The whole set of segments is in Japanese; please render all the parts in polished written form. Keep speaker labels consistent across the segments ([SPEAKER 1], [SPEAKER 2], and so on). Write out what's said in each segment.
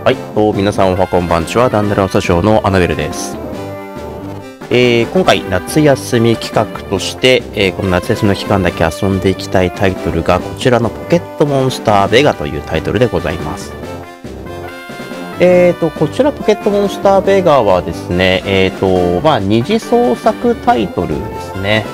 [SPEAKER 1] はい、皆さんおはこんばんちは。ダンダランスタジオのアナベルです。今回夏休み企画として、この夏休みの期間だけ遊んでいきたいタイトルがこちらのポケットモンスターベガというタイトルでございます。こちらポケットモンスターベガはですね、二次創作タイトルですね。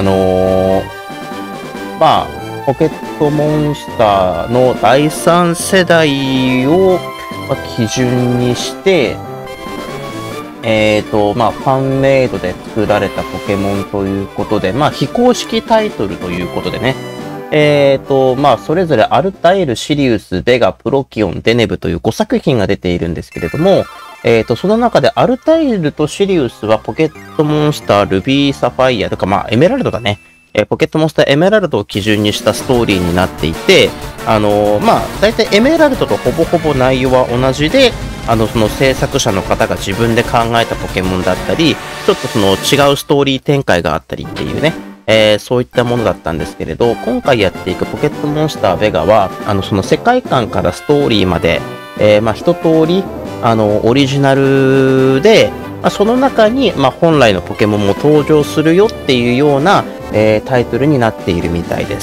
[SPEAKER 1] ポケットモンスターの第3世代を基準にして、ファンメイドで作られたポケモンということで、非公式タイトルということでね、それぞれアルタイル、シリウス、ベガ、プロキオン、デネブという5作品が出ているんですけれども、その中でアルタイルとシリウスはポケットモンスター、ルビー、サファイアとか、エメラルドだね。ポケットモンスターエメラルドを基準にしたストーリーになっていて、大体エメラルドとほぼほぼ内容は同じで、その制作者の方が自分で考えたポケモンだったり、ちょっとその違うストーリー展開があったりっていうね、そういったものだったんですけれど、今回やっていくポケットモンスターベガは、その世界観からストーリーまで、一通り、オリジナルで、その中に、本来のポケモンも登場するよっていうような、タイトルになっているみたいです。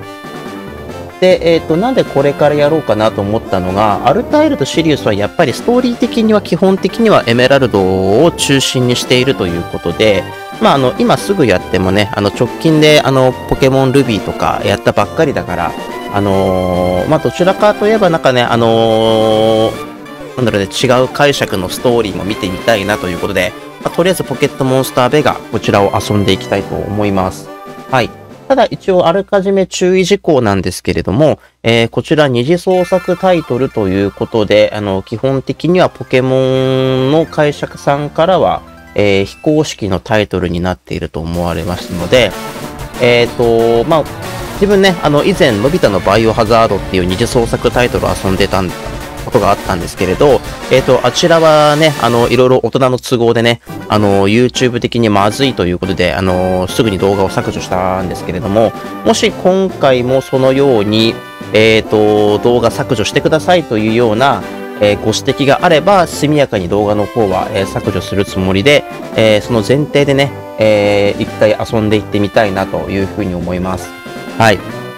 [SPEAKER 1] で、なんでこれからやろうかなと思ったのが、アルタイルとシリウスはやっぱりストーリー的には基本的にはエメラルドを中心にしているということで、今すぐやってもね、直近でポケモンルビーとかやったばっかりだから、どちらかといえばなんかね、違う解釈のストーリーも見てみたいなということで、とりあえずポケットモンスターベガ、こちらを遊んでいきたいと思います。はい。ただ一応あらかじめ注意事項なんですけれども、こちら二次創作タイトルということで、基本的にはポケモンの会社さんからは、非公式のタイトルになっていると思われますので、自分ね、以前、のび太のバイオハザードっていう二次創作タイトルを遊んでたことがあったんですけれど、あちらはね、いろいろ大人の都合でね、YouTube 的にまずいということで、すぐに動画を削除したんですけれども、もし今回もそのように、動画削除してくださいというような、ご指摘があれば、速やかに動画の方は、削除するつもりで、その前提でね、一回遊んでいってみたいなというふうに思います。はい。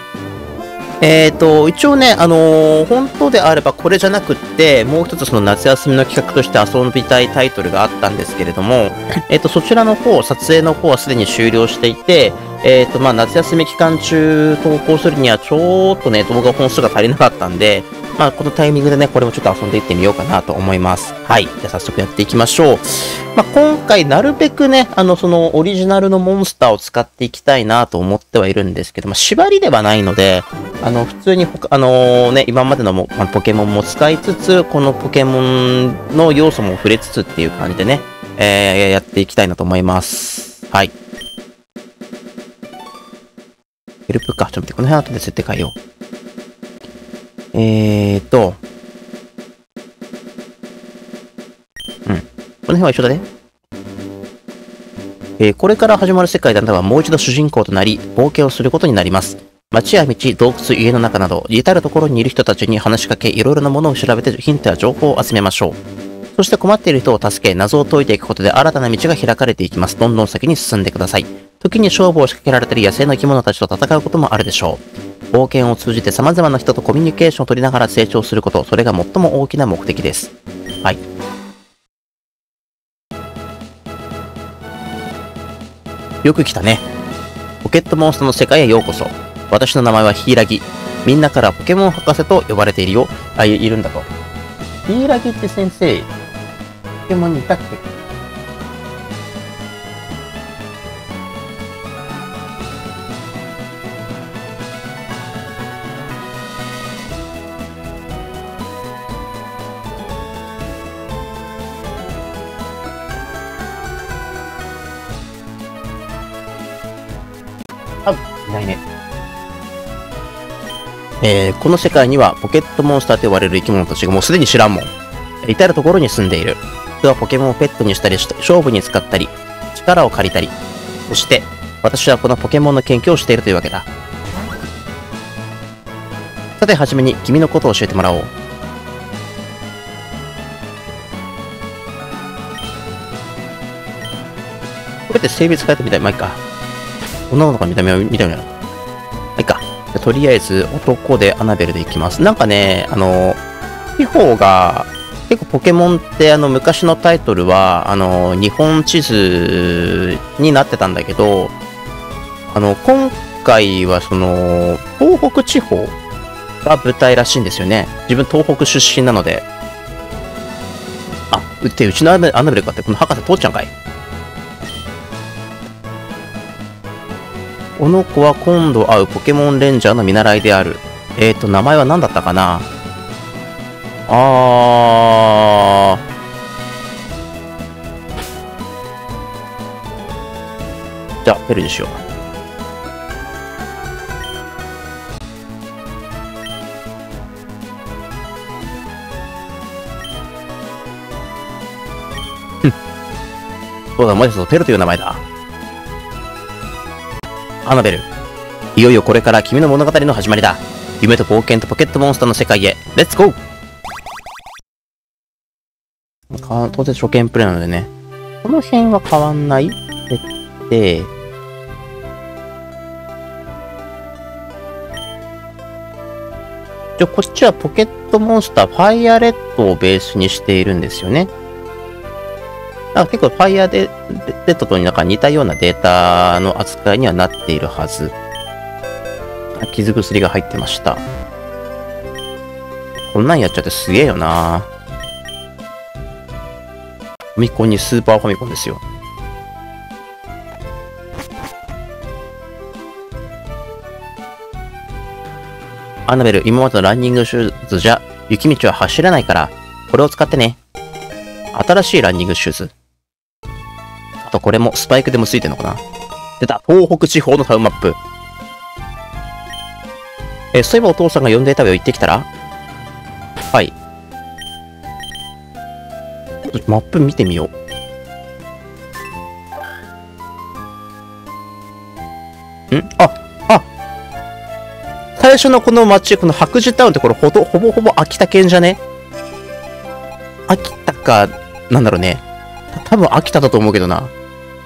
[SPEAKER 1] 一応ね、本当であればこれじゃなくって、もう一つその夏休みの企画として遊びたいタイトルがあったんですけれども、そちらの方、撮影の方はすでに終了していて、夏休み期間中投稿するにはちょっとね、動画本数が足りなかったんで、このタイミングでね、これもちょっと遊んでいってみようかなと思います。はい。じゃあ早速やっていきましょう。今回なるべくね、そのオリジナルのモンスターを使っていきたいなと思ってはいるんですけど、縛りではないので、普通に今までのポケモンも使いつつ、このポケモンの要素も触れつつっていう感じでね、やっていきたいなと思います。はい。ヘルプか。ちょっと待って、この辺後で設定変えよう。この辺は一緒だね。これから始まる世界であなたはもう一度主人公となり、冒険をすることになります。街や道、洞窟、家の中など、至るところにいる人たちに話しかけ、いろいろなものを調べてヒントや情報を集めましょう。そして困っている人を助け、謎を解いていくことで新たな道が開かれていきます。どんどん先に進んでください。時に勝負を仕掛けられたり、野生の生き物たちと戦うこともあるでしょう。冒険を通じて様々な人とコミュニケーションを取りながら成長すること、それが最も大きな目的です。はい。よく来たね。ポケットモンスターの世界へようこそ。私の名前はヒイラギ。みんなからポケモン博士と呼ばれているよ。いるんだと。ヒイラギって先生、ポケモンにいたっけ？いないね。この世界にはポケットモンスターと呼ばれる生き物たちがもうすでに知らんもん。至るところに住んでいる。人はポケモンをペットにしたりして、勝負に使ったり、力を借りたり。そして、私はこのポケモンの研究をしているというわけだ。さて、はじめに君のことを教えてもらおう。 これって性別変えたみたい。まあ、いいか。女の子の見た目は見た目なの。まあ、いいか。とりあえず、男でアナベルでいきます。なんかね、地方が、結構ポケモンって昔のタイトルは、日本地図になってたんだけど、今回は東北地方が舞台らしいんですよね。自分東北出身なので。あ、うちのアナベルかって、この博士父ちゃんかい。この子は今度会うポケモンレンジャーの見習いである。名前は何だったかな。じゃあ、ペルにしよう。そうだ、もしかするとペルという名前だ。アナベル。いよいよこれから君の物語の始まりだ。夢と冒険とポケットモンスターの世界へ。レッツゴー。当然初見プレイなのでね。この辺は変わんないで、こっちはポケットモンスターファイアレッドをベースにしているんですよね。結構ファイアレッドとなんか似たようなデータの扱いにはなっているはず。傷薬が入ってました。こんなんやっちゃってすげえよな。ファミコンにスーパーファミコンですよ。アナベル、今までのランニングシューズじゃ雪道は走れないから、これを使ってね。新しいランニングシューズ。あとこれもスパイクでもついてんのかな。出た、東北地方のタウンマップ。そういえばお父さんが呼んでいたよ、行ってきたら。はい。マップ見てみよう。最初のこの街、この白磁タウンってこれほぼほぼ秋田県じゃね？秋田か、なんだろうね。多分秋田だと思うけどな。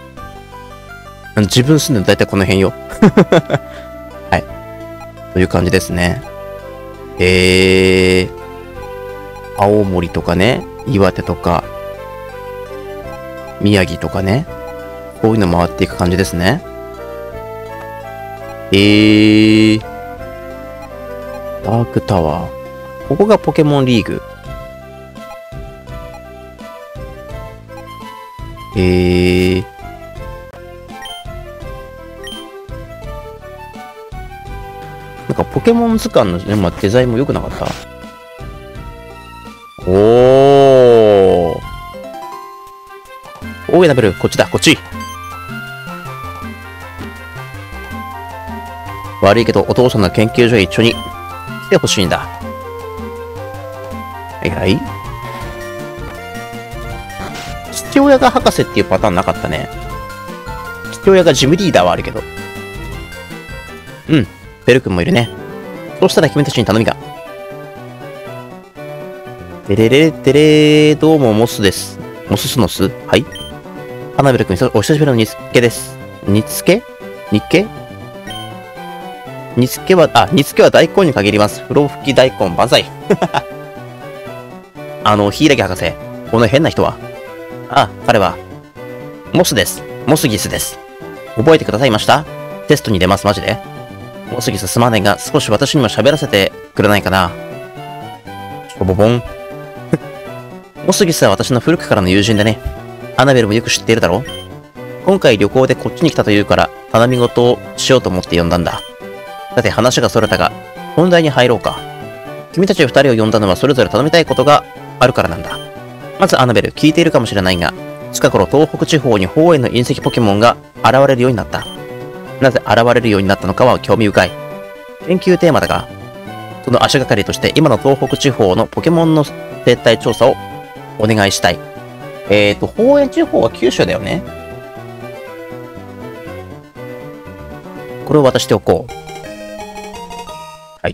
[SPEAKER 1] 自分住んでるの大体この辺よ。はい。という感じですね。青森とかね、岩手とか、宮城とかね。こういうの回っていく感じですね。ダークタワー。ここがポケモンリーグ。なんかポケモン図鑑の、ね、デザインも良くなかった？おい、ナベル、こっちだ、こっち。悪いけど、お父さんの研究所へ一緒に来てほしいんだ。はいはい。父親が博士っていうパターンなかったね。父親がジムリーダーはあるけど。うん。ベル君もいるね。そうしたら君たちに頼みが。てれれてれどうもモスです。モススノス？はい。花ベル君、お久しぶりの煮付けです。煮付け煮付けは大根に限ります。風呂吹き大根万歳。柊博士、この変な人は？彼は、モスです。モスギスです。覚えてくださいました？テストに出ます、マジで。モスギスすまないが、少し私にも喋らせてくれないかな。ボボボン。モスギスは私の古くからの友人でね。アナベルもよく知っているだろう？今回旅行でこっちに来たというから、頼み事をしようと思って呼んだんだ。さて話がそれたが、本題に入ろうか。君たち二人を呼んだのはそれぞれ頼みたいことがあるからなんだ。まずアナベル、聞いているかもしれないが、近頃東北地方に方円の隕石ポケモンが現れるようになった。なぜ現れるようになったのかは興味深い。研究テーマだが、その足がかりとして今の東北地方のポケモンの生態調査をお願いしたい。方円地方は九州だよね。これを渡しておこう。はい。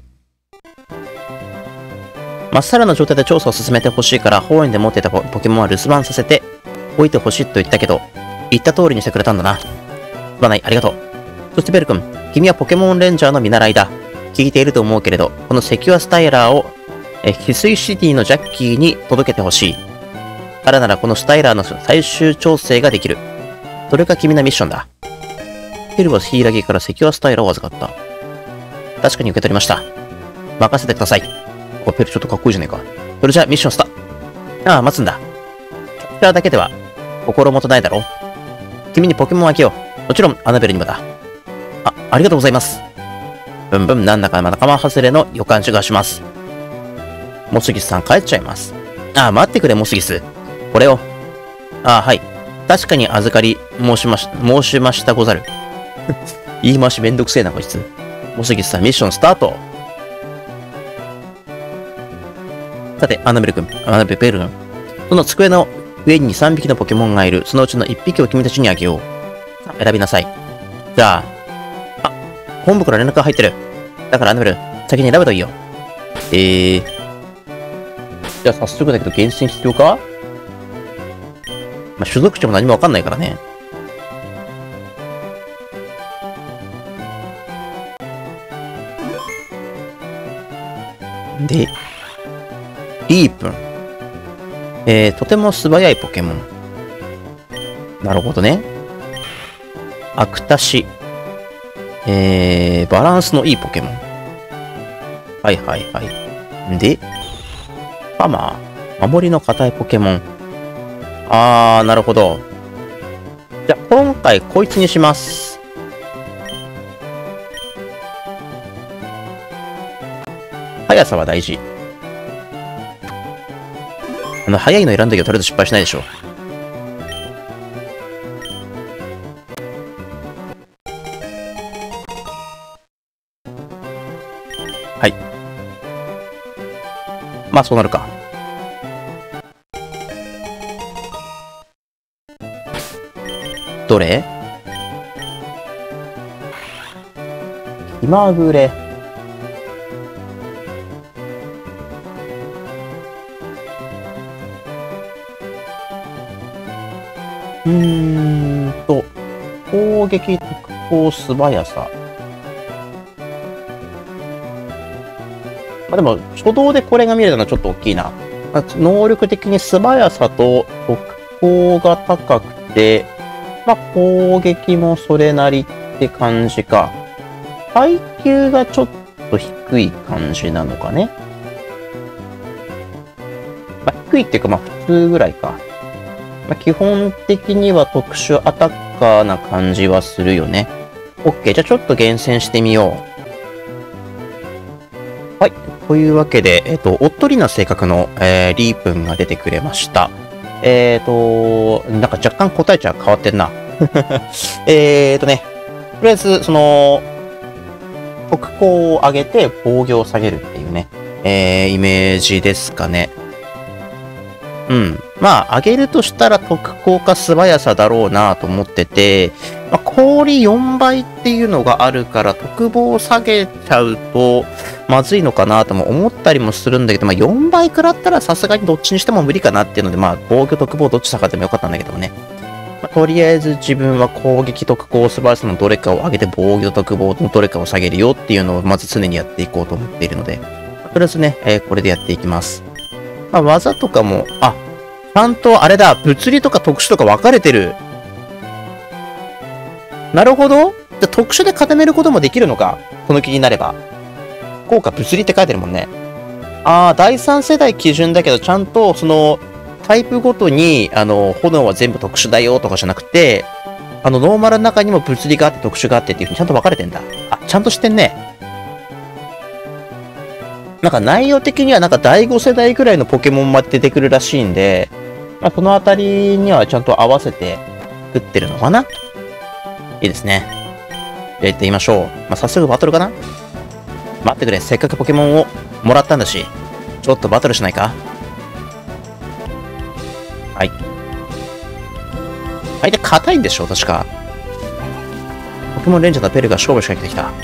[SPEAKER 1] まっさらな状態で調査を進めてほしいから、方円で持っていたポケモンは留守番させておいてほしいと言ったけど、 言った通りにしてくれたんだな。すまない、ありがとう。そしてベル君、君はポケモンレンジャーの見習いだ。聞いていると思うけれど、このセキュアスタイラーを、翡翠シティのジャッキーに届けてほしい。彼ならこのスタイラーの最終調整ができる。それが君のミッションだ。ペルはヒイラギからセキュアスタイラーを預かった。確かに受け取りました。任せてください。ペルちょっとかっこいいじゃねえか。それじゃあミッションスタ。ああ、待つんだ。キャプチャーだけでは心もとないだろう。君にポケモンをあげよう。もちろんアナベルにもだ。ありがとうございます。ブンブン、なんだか仲間外れの予感がします。モスギスさん帰っちゃいます。待ってくれ、モスギス。これを。はい。確かに預かり申しましたござる。言い回しめんどくせえな、こいつ。モスギスさん、ミッションスタート。さて、アナベル君、その机の上に3匹のポケモンがいる。そのうちの1匹を君たちにあげよう。選びなさい。じゃあ、本部から連絡が入ってる。だからアナベル、先に選ぶといいよ。じゃあ早速だけど厳選必要か？所属地も何もわかんないからね。で、リープン。とても素早いポケモン。なるほどね。アクタシ。バランスのいいポケモン。はいはいはい。で、パマー。守りの硬いポケモン。なるほど。じゃあ、今回こいつにします。速さは大事。速いの選んだけどとりあえず失敗しないでしょ。はい。そうなるか。どれ？気まぐれ。攻撃、特攻、素早さ。でも、初動でこれが見れたのはちょっと大きいな。能力的に素早さと特攻が高くて、攻撃もそれなりって感じか。階級がちょっと低い感じなのかね。低いっていうか、普通ぐらいか。基本的には特殊アタッカーな感じはするよね。OK。じゃあちょっと厳選してみよう。はい。というわけで、おっとりな性格の、リープンが出てくれました。なんか若干答えちゃ変わってんな。とりあえず、特攻を上げて防御を下げるっていうね、イメージですかね。上げるとしたら特攻か素早さだろうなと思ってて、氷4倍っていうのがあるから特防を下げちゃうとまずいのかなとも思ったりもするんだけど、4倍食らったらさすがにどっちにしても無理かなっていうので、防御特防どっち下がってもよかったんだけどもね。とりあえず自分は攻撃特攻素早さのどれかを上げて防御特防のどれかを下げるよっていうのをまず常にやっていこうと思っているので、とりあえずね、これでやっていきます。技とかも、ちゃんとあれだ、物理とか特殊とか分かれてる。なるほど。じゃ特殊で固めることもできるのか。この気になれば。効果物理って書いてるもんね。第3世代基準だけど、ちゃんと、タイプごとに、炎は全部特殊だよとかじゃなくて、ノーマルの中にも物理があって特殊があってっていうふうにちゃんと分かれてんだ。ちゃんとしてんね。なんか内容的にはなんか第5世代ぐらいのポケモンまで出てくるらしいんで、そのあたりにはちゃんと合わせて作ってるのかな。いいですね。やってみましょう。早速バトルかな。待ってくれ。せっかくポケモンをもらったんだし、ちょっとバトルしないか。はい。相手硬いんでしょ確か。ポケモンレンジャーのペルが勝負仕掛けてきた。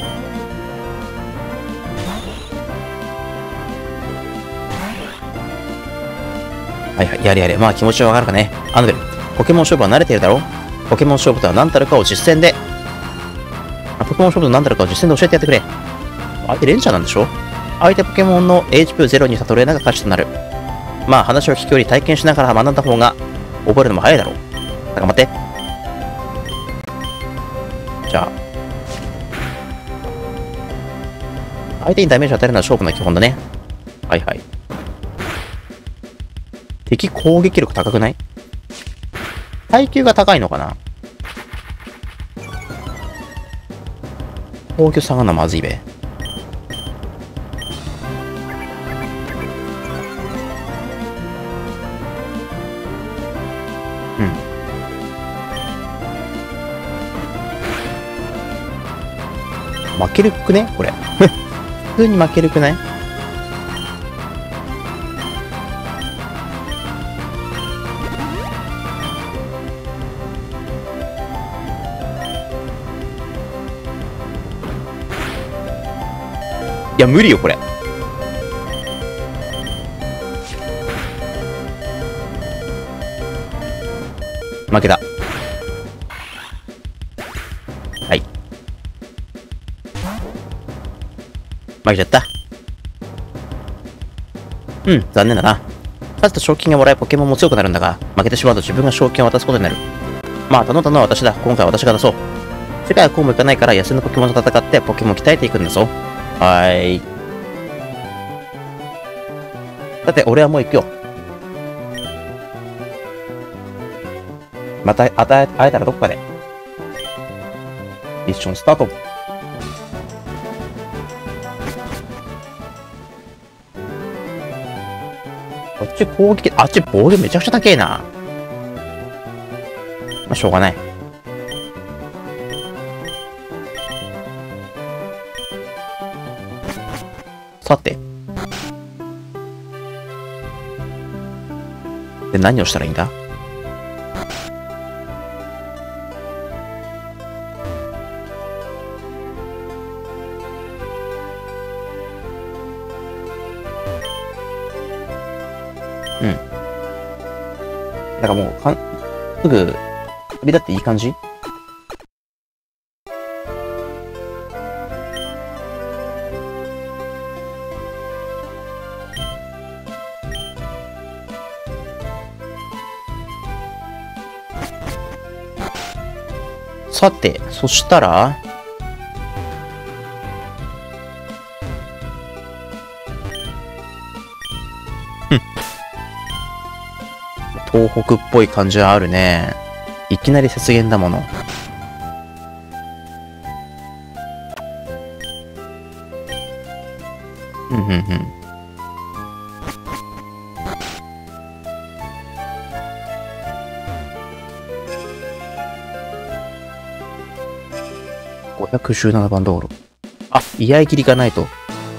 [SPEAKER 1] はいはい、やれやれ。気持ちはわかるかね。アナベル、ポケモン勝負は慣れてるだろ。 ポケモン勝負とは何たるかを実践で、ポケモン勝負と何たるかを実践で教えてやってくれ。相手レンジャーなんでしょ？相手ポケモンの HP0 に悟れなが価値となる。まあ話を聞くより体験しながら学んだ方が覚えるのも早いだろう。頑張って。じゃあ。相手にダメージを与えるのは勝負の基本だね。はいはい。敵攻撃力高くない？耐久が高いのかな？防御下がんなまずいべ。うん。負けるくねこれ。普通に負けるくない？いや、無理よ、これ。負けた。はい。負けちゃった。うん、残念だな。勝つと賞金がもらえポケモンも強くなるんだが、負けてしまうと自分が賞金を渡すことになる。まあ、頼んだのは私だ。今回は私が出そう。世界はこうもいかないから休んだポケモンと戦ってポケモンを鍛えていくんだぞ。はーい。さて、俺はもう行くよ。また会えたらどっかで。ミッションスタート。こっち攻撃、あっち防御めちゃくちゃ高えな。まあ、しょうがない。さて。で、何をしたらいいんだ？うん。だからもう、すぐ、飛び立っていい感じ？さて、そしたら、東北っぽい感じはあるね。いきなり雪原だもの。うんうんうん。517番道路。あ、居合切りがないと。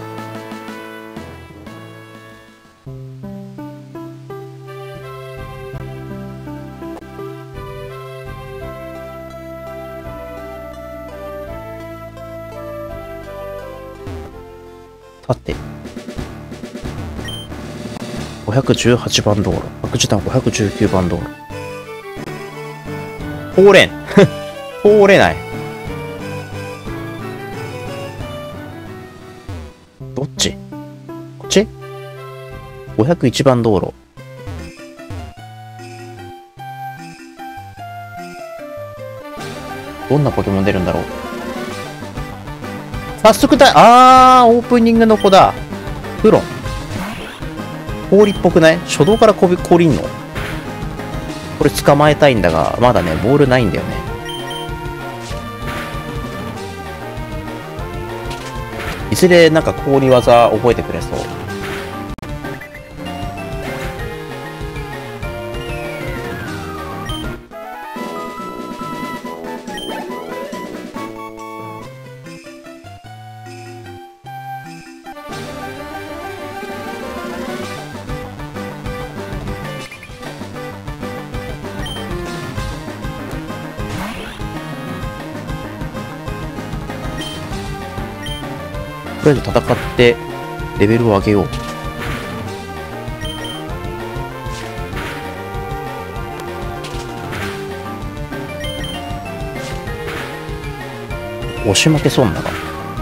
[SPEAKER 1] さて。518番道路。白時段519番道路。通れん。通れない。どっち？こっち？ 501 番道路。どんなポケモン出るんだろう。早速だ。オープニングの子だ。プロン。氷っぽくない？初動から氷んの？これ捕まえたいんだが、まだね、ボールないんだよね。いずれなんか氷技覚えてくれそう。とりあえず戦ってレベルを上げよう。 押し負けそうなのか。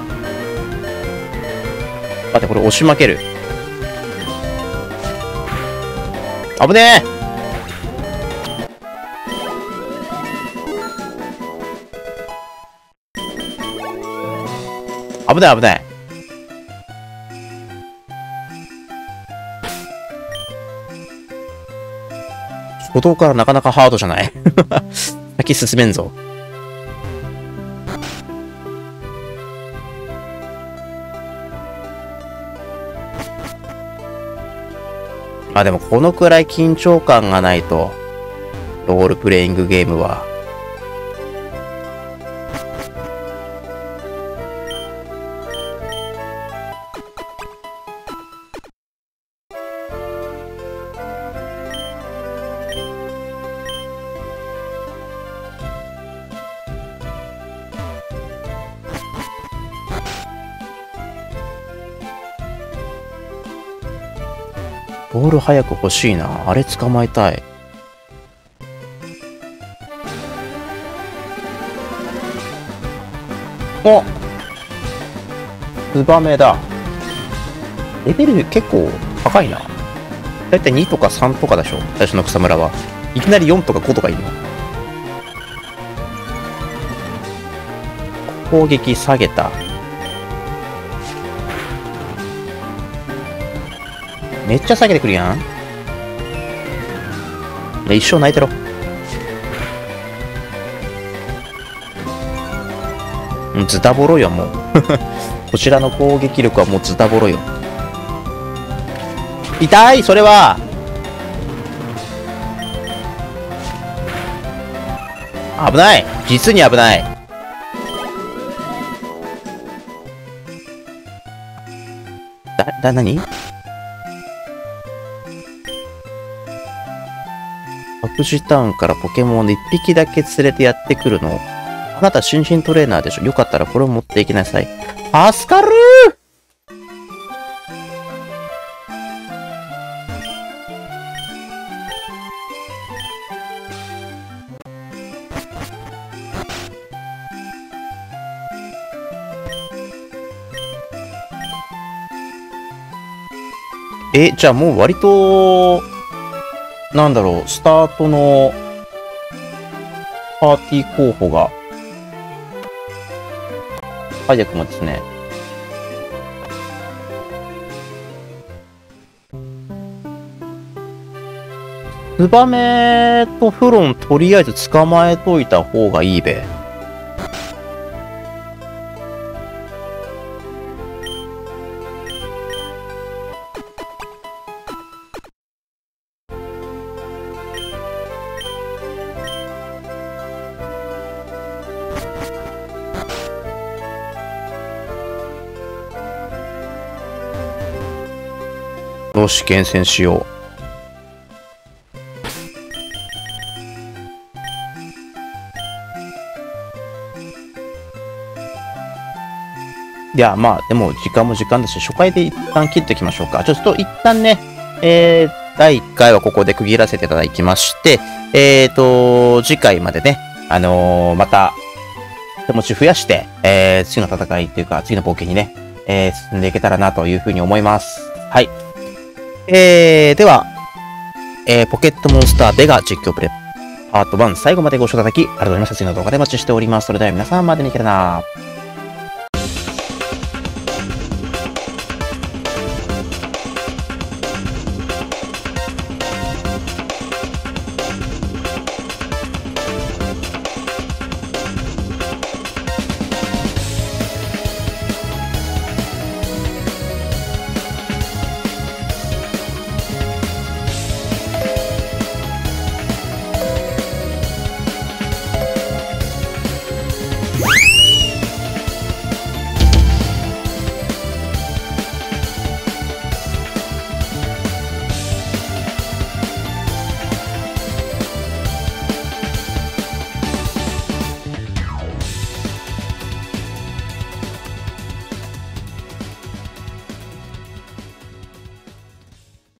[SPEAKER 1] 待って、これ押し負ける。危ねえ。危ない危ない。初動からなかなかハードじゃない。先進めんぞ。まあでもこのくらい緊張感がないと、ロールプレイングゲームは。ボール早く欲しいな。あれ捕まえたい。お！ツバメだ。レベル結構高いな。だいたい2とか3とかでしょ、最初の草むらは。いきなり4とか5とかいるの。攻撃下げた。めっちゃ下げてくるやん。一生泣いてろ。ズタボロよ、もう。こちらの攻撃力はもうズタボロよ。痛い、それは。危ない。実に危ない。何？白磁タウンからポケモンで1匹だけ連れてやってくるの。あなた新人トレーナーでしょ。よかったらこれを持っていきなさい。助かるー。じゃあもう割と、なんだろう、スタートのパーティー候補が早くもですね。ツバメとフロンとりあえず捕まえといた方がいいべ。よし、厳選しよう。いや、まあ、でも、時間も時間だし、初回で一旦切っておきましょうか。ちょっと一旦ね、第1回はここで区切らせていただきまして、次回までね、また、手持ち増やして、次の戦いっていうか、次の冒険にね、進んでいけたらなというふうに思います。はい。では、ポケットモンスターベガ実況プレイパート1最後までご視聴いただきありがとうございました。次の動画でお待ちしております。それでは皆さんまでにいけるな。